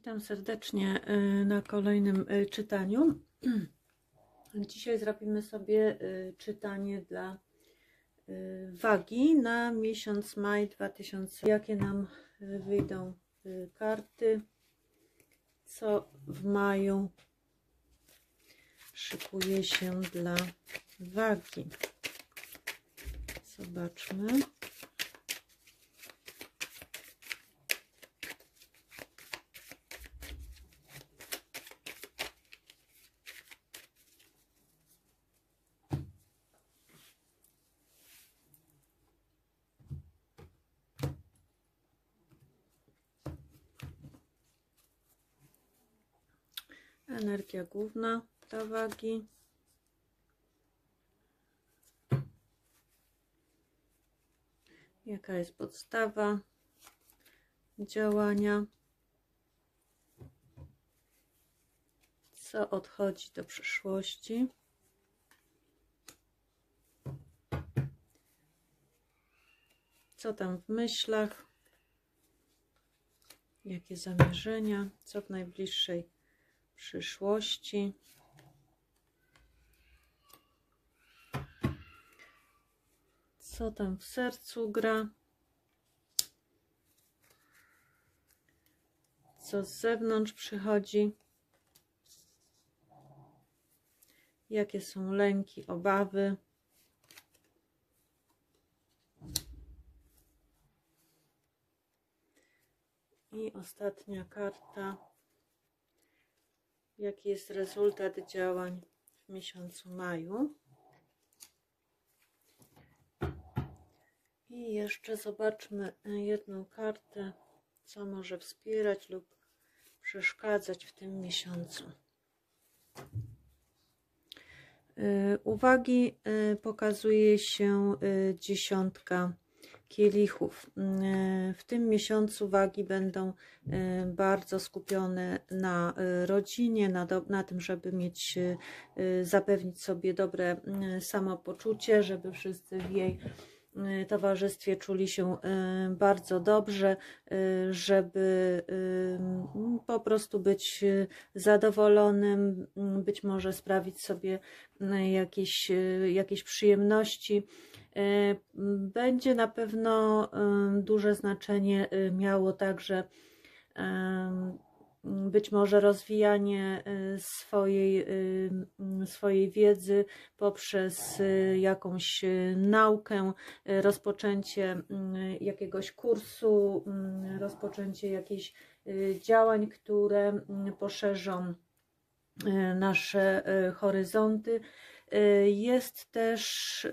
Witam serdecznie na kolejnym czytaniu. Dzisiaj zrobimy sobie czytanie dla wagi na miesiąc maj 2000. Jakie nam wyjdą karty, co w maju szykuje się dla wagi. Zobaczmy. Energia główna dla wagi. Jaka jest podstawa działania? Co odchodzi do przyszłości? Co tam w myślach? Jakie zamierzenia? Co w najbliższej przyszłości? Co tam w sercu gra? Co z zewnątrz przychodzi? Jakie są lęki, obawy? I ostatnia karta. Jaki jest rezultat działań w miesiącu maju? I jeszcze zobaczmy jedną kartę, co może wspierać lub przeszkadzać w tym miesiącu. Uwagi pokazuje się dziesiątka kielichów. W tym miesiącu wagi będą bardzo skupione na rodzinie, na tym, żeby zapewnić sobie dobre samopoczucie, żeby wszyscy w jej towarzystwie czuli się bardzo dobrze, żeby po prostu być zadowolonym, być może sprawić sobie jakieś przyjemności. Będzie na pewno duże znaczenie miało także być może rozwijanie swojej wiedzy poprzez jakąś naukę, rozpoczęcie jakiegoś kursu, rozpoczęcie jakichś działań, które poszerzą nasze horyzonty. Jest też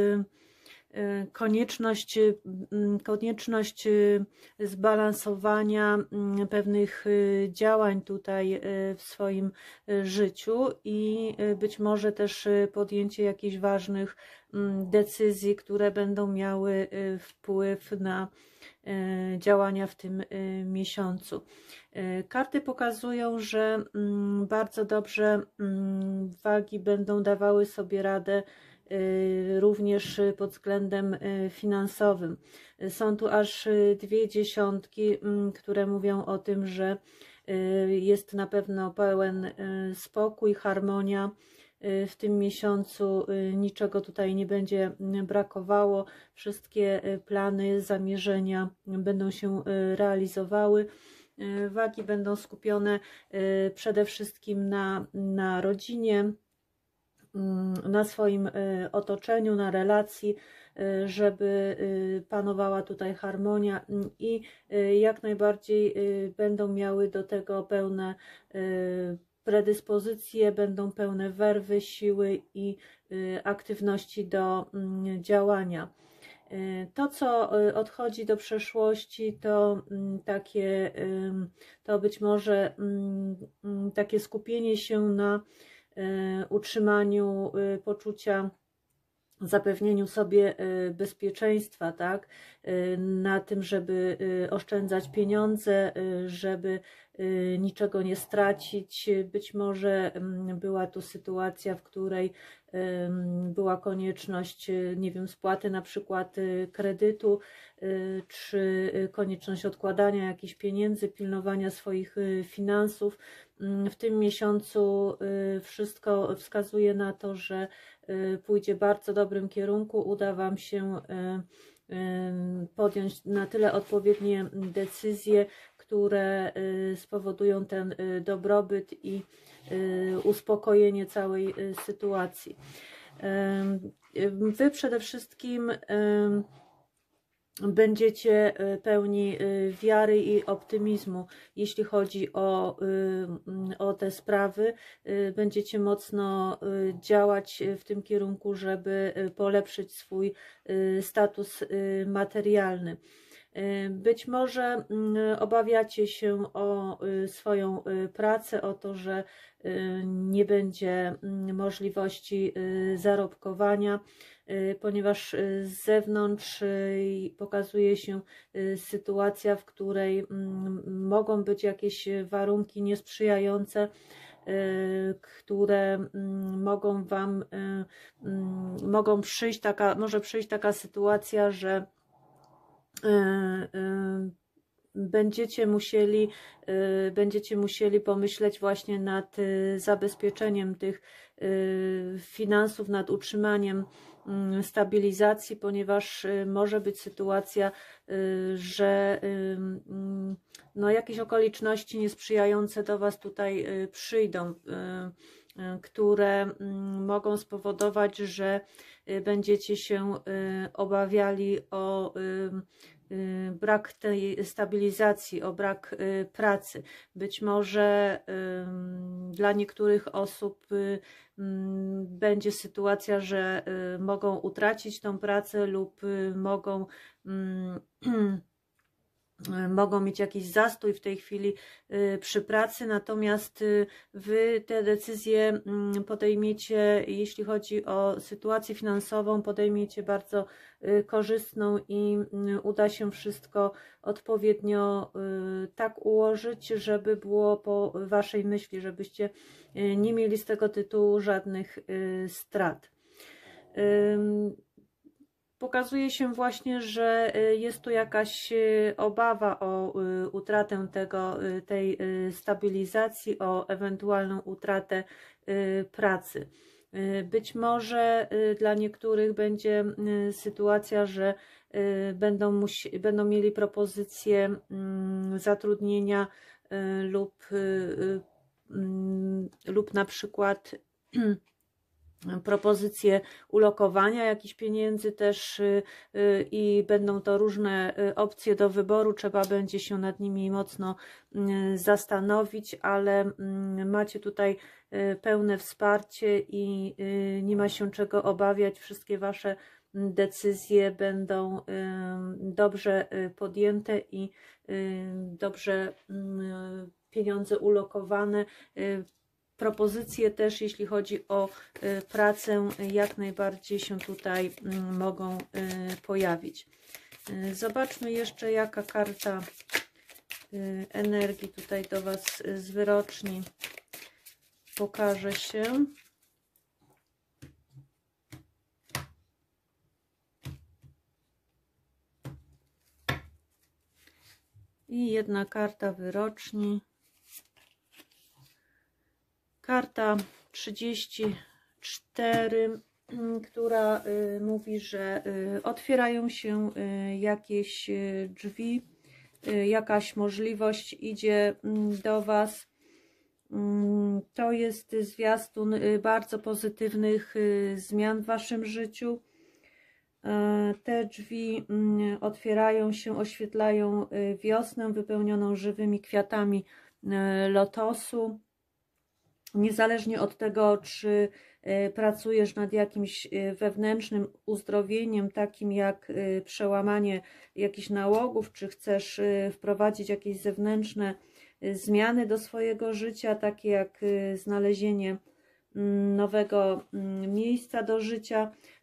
konieczność zbalansowania pewnych działań tutaj w swoim życiu i być może też podjęcie jakichś ważnych decyzji, które będą miały wpływ na działania w tym miesiącu. Karty pokazują, że bardzo dobrze wagi będą dawały sobie radę również pod względem finansowym. Są tu aż dwie dziesiątki, które mówią o tym, że jest na pewno pełen spokój, harmonia. W tym miesiącu niczego tutaj nie będzie brakowało. Wszystkie plany, zamierzenia będą się realizowawały. Wagi będą skupione przede wszystkim na rodzinie, na swoim otoczeniu, na relacji, żeby panowała tutaj harmonia i jak najbardziej będą miały do tego pełne predyspozycje, będą pełne werwy, siły i aktywności do działania. To, co odchodzi do przeszłości, to być może takie skupienie się na utrzymaniu poczucia zapewnieniu sobie bezpieczeństwa, tak, na tym, żeby oszczędzać pieniądze, żeby niczego nie stracić. Być może była tu sytuacja, w której była konieczność, nie wiem, spłaty na przykład kredytu, czy konieczność odkładania jakichś pieniędzy, pilnowania swoich finansów. W tym miesiącu wszystko wskazuje na to, że pójdzie w bardzo dobrym kierunku, uda Wam się podjąć na tyle odpowiednie decyzje, które spowodują ten dobrobyt i uspokojenie całej sytuacji. Wy przede wszystkim będziecie pełni wiary i optymizmu, jeśli chodzi o te sprawy. Będziecie mocno działać w tym kierunku, żeby polepszyć swój status materialny. Być może obawiacie się o swoją pracę, o to, że nie będzie możliwości zarobkowania, ponieważ z zewnątrz pokazuje się sytuacja, w której mogą być jakieś warunki niesprzyjające, które może przyjść taka sytuacja, że będziecie musieli pomyśleć właśnie nad zabezpieczeniem tych finansów, nad utrzymaniem stabilizacji, ponieważ może być sytuacja, że no, jakieś okoliczności niesprzyjające do Was tutaj przyjdą, które mogą spowodować, że będziecie się obawiali o brak tej stabilizacji, o brak pracy. Być może dla niektórych osób będzie sytuacja, że mogą utracić tą pracę lub mogą mieć jakiś zastój w tej chwili przy pracy, natomiast Wy te decyzje podejmiecie, jeśli chodzi o sytuację finansową, podejmiecie bardzo korzystną i uda się wszystko odpowiednio tak ułożyć, żeby było po Waszej myśli, żebyście nie mieli z tego tytułu żadnych strat. Pokazuje się właśnie, że jest tu jakaś obawa o utratę tej stabilizacji, o ewentualną utratę pracy. Być może dla niektórych będzie sytuacja, że będą mieli propozycję zatrudnienia lub na przykład propozycje ulokowania jakichś pieniędzy też i będą to różne opcje do wyboru, trzeba będzie się nad nimi mocno zastanowić, ale macie tutaj pełne wsparcie i nie ma się czego obawiać, wszystkie Wasze decyzje będą dobrze podjęte i dobrze pieniądze ulokowane. Propozycje też, jeśli chodzi o pracę, jak najbardziej się tutaj mogą pojawić. Zobaczmy jeszcze, jaka karta energii tutaj do Was z wyroczni pokaże się. I jedna karta wyroczni. Karta 34, która mówi, że otwierają się jakieś drzwi, jakaś możliwość idzie do Was. To jest zwiastun bardzo pozytywnych zmian w Waszym życiu. Te drzwi otwierają się, oświetlają wiosnę wypełnioną żywymi kwiatami lotosu. Niezależnie od tego, czy pracujesz nad jakimś wewnętrznym uzdrowieniem, takim jak przełamanie jakichś nałogów, czy chcesz wprowadzić jakieś zewnętrzne zmiany do swojego życia, takie jak znalezienie nowego miejsca do życia,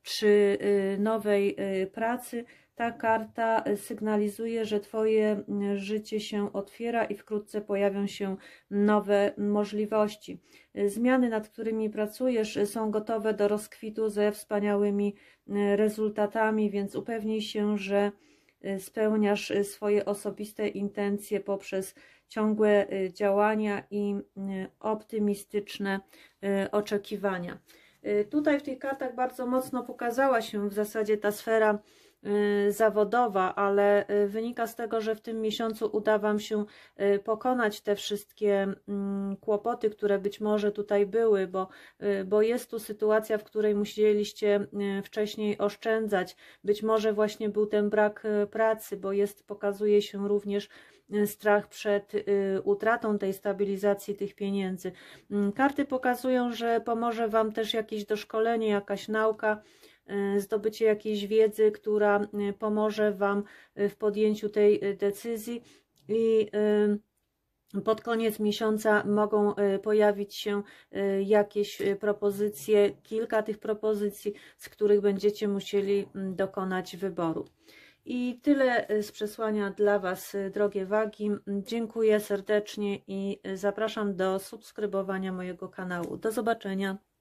przy nowej pracy. Ta karta sygnalizuje, że Twoje życie się otwiera i wkrótce pojawią się nowe możliwości. Zmiany, nad którymi pracujesz, są gotowe do rozkwitu ze wspaniałymi rezultatami, więc upewnij się, że spełniasz swoje osobiste intencje poprzez ciągłe działania i optymistyczne oczekiwania. Tutaj w tych kartach bardzo mocno pokazała się w zasadzie ta sfera zawodowa, ale wynika z tego, że w tym miesiącu uda Wam się pokonać te wszystkie kłopoty, które być może tutaj były, bo jest tu sytuacja, w której musieliście wcześniej oszczędzać. Być może właśnie był ten brak pracy, bo pokazuje się również strach przed utratą tej stabilizacji tych pieniędzy. Karty pokazują, że pomoże Wam też jakieś doszkolenie, jakaś nauka, zdobycie jakiejś wiedzy, która pomoże Wam w podjęciu tej decyzji i pod koniec miesiąca mogą pojawić się jakieś propozycje, kilka tych propozycji, z których będziecie musieli dokonać wyboru. I tyle z przesłania dla Was, drogie wagi. Dziękuję serdecznie i zapraszam do subskrybowania mojego kanału. Do zobaczenia.